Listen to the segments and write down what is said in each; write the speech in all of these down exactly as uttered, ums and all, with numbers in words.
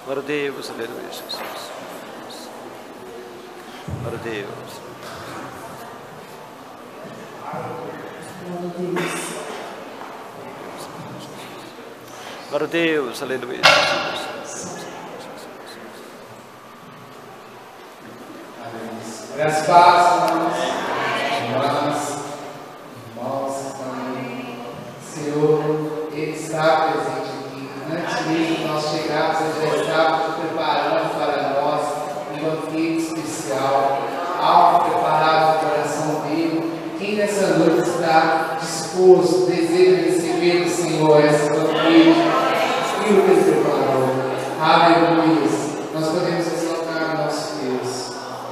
Glória a Deus, aleluia, Jesus. Glória a Deus. Glória a Deus, aleluia, Jesus. Graças a Deus, irmãs, irmãos, família. Senhor, Ele está presente aqui. Antes mesmo de nós chegarmos, Ele já estava preparando para nós um banquete especial, algo preparado no coração dele. Quem nessa noite está disposto, deseja receber do Senhor essa banquete, aquilo que Ele preparou. Aleluia. Nós podemos exaltar o nosso Deus.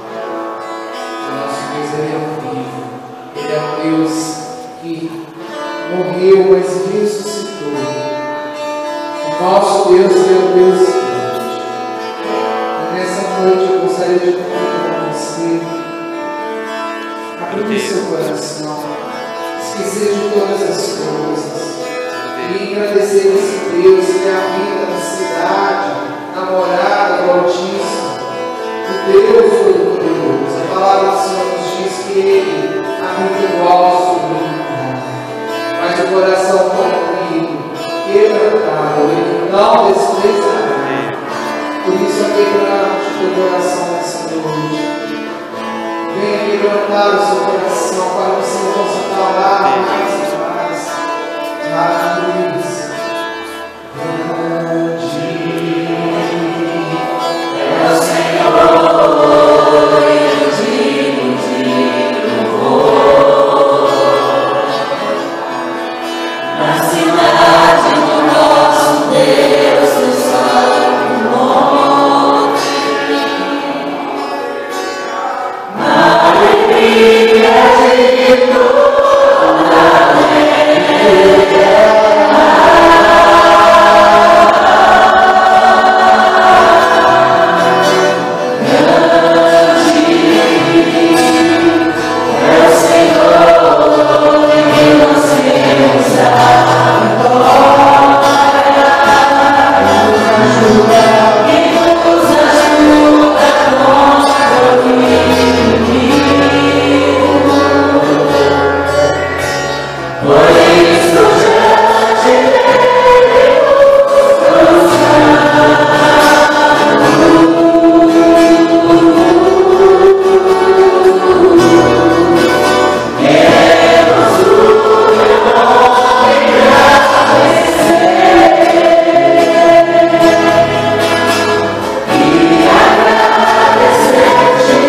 Ele é um vivo, Ele é um Deus que morreu, mas ressuscitou. O nosso Deus é o Deus grande. E nessa noite eu gostaria de convidar com você, abrir o seu coração, esquecer de todas as coisas e agradecer esse Deus que é a vida na cidade, na morada do Altíssimo, o Deus Todo-Poderoso. A palavra do Senhor diz que Ele habita igual ao sublime, mas o coração contrito, quebrantado, Ele não desprezará. Por isso, quebrante o teu coração nessa noite. Venha quebrantar o seu coração para que você possa falar mais e mais. Aleluia. É o Senhor.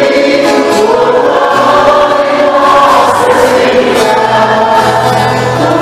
Oh,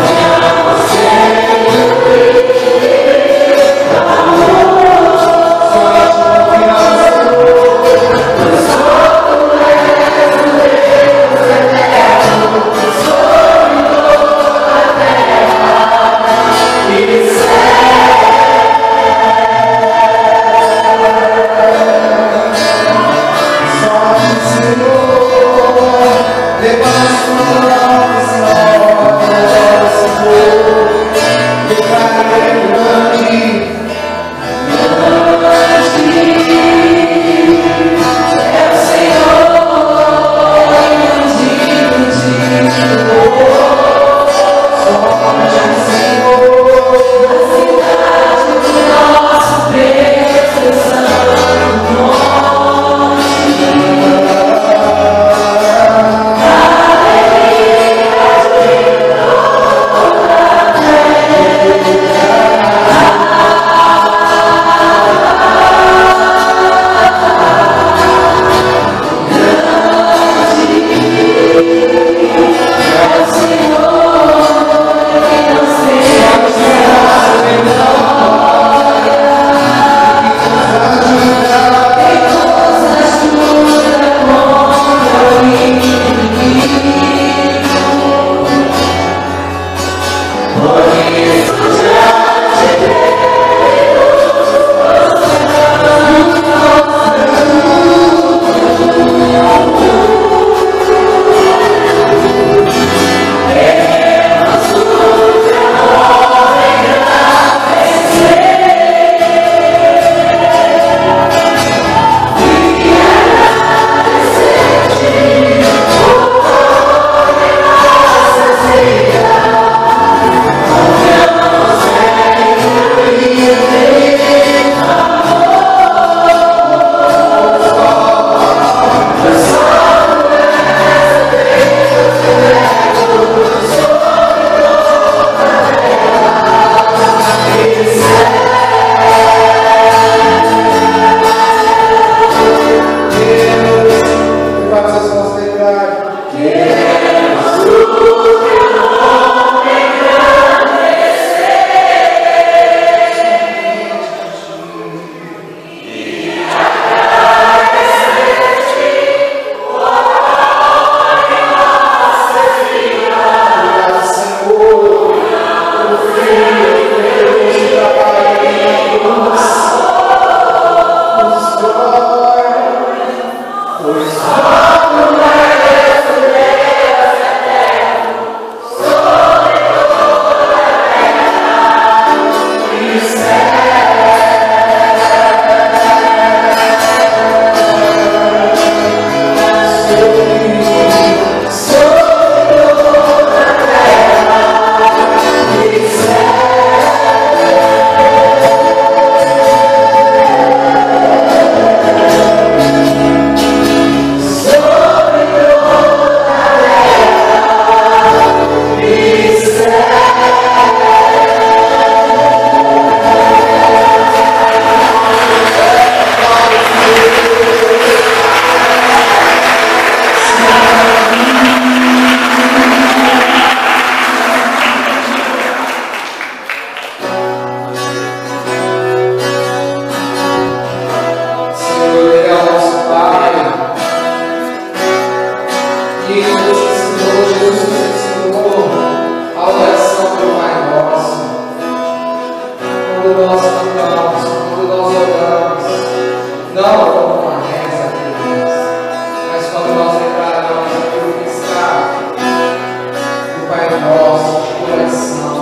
Pai nosso de coração,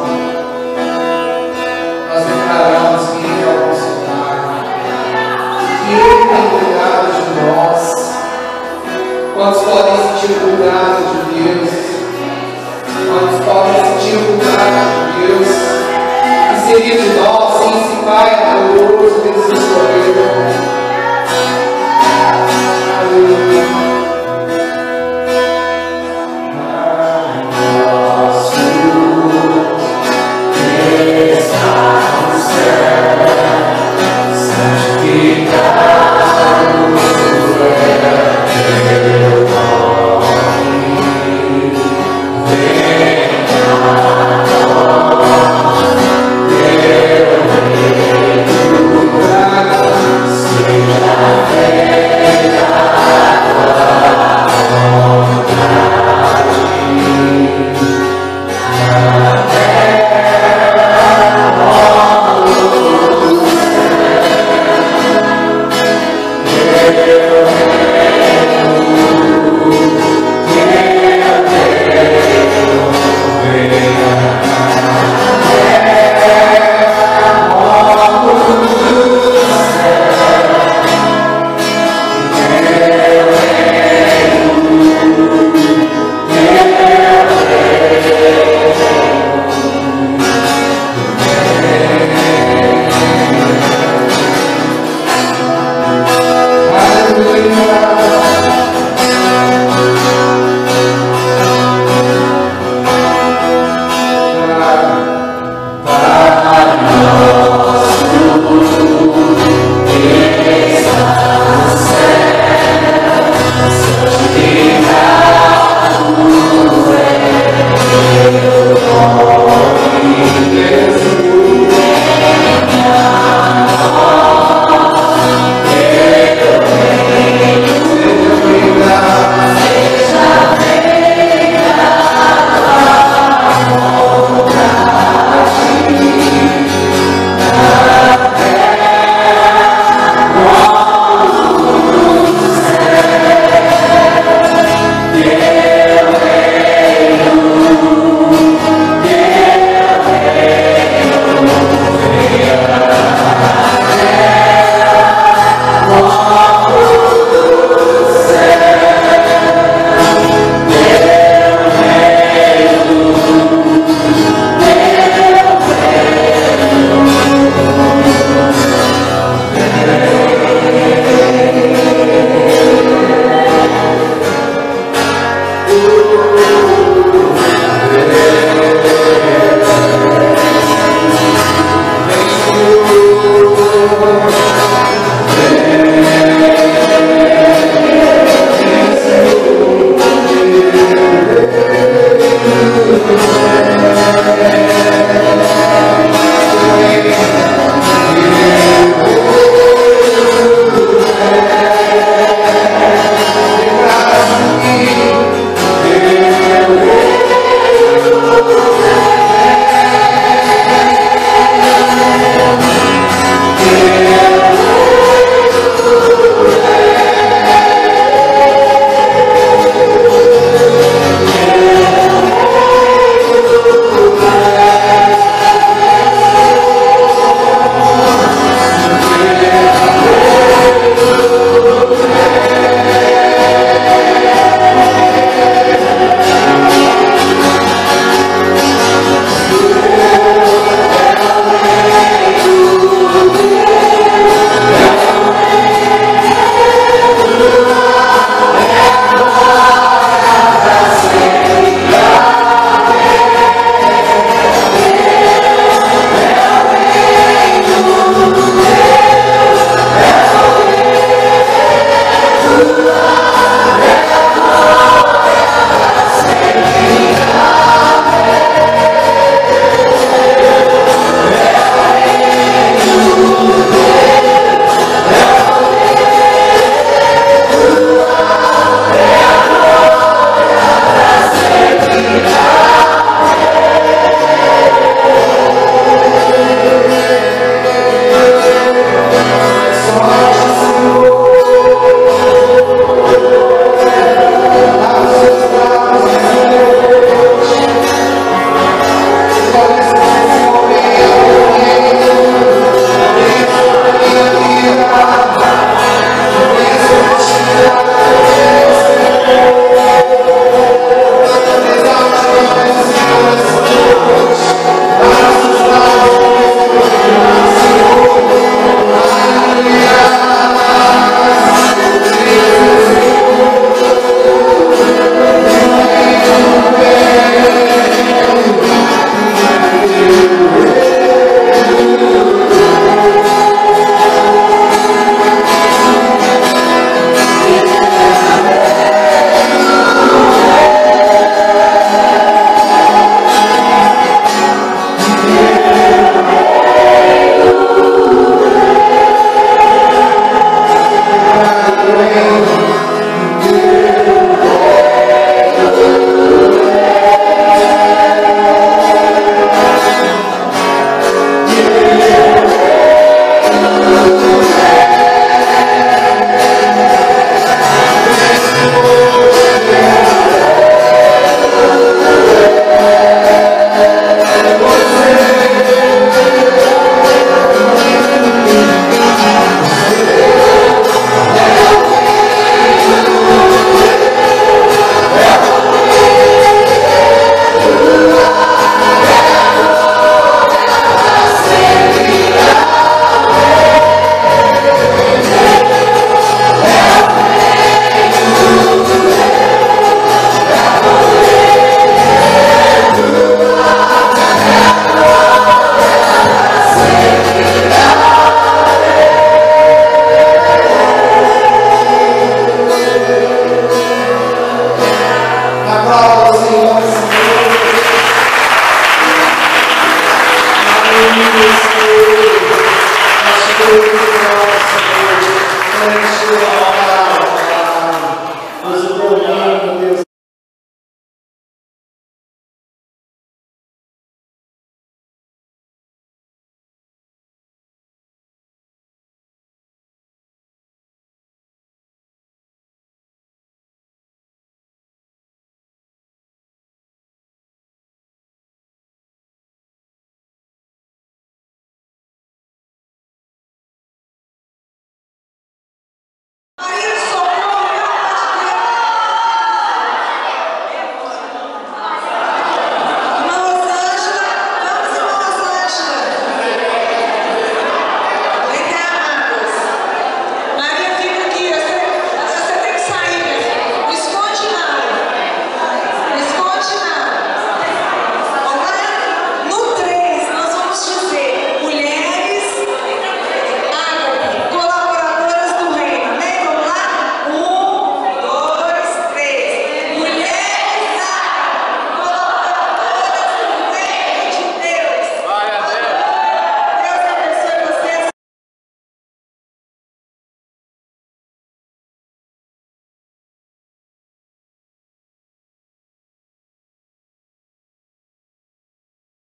nós declaramos que Ele é o nosso Pai, que Ele tem cuidado de nós. Quantos podem sentir o cuidado de Deus? Quantos podem sentir o cuidado de Deus? Inserir de nós, sim, esse Pai amoroso que nos escolheu. Aleluia.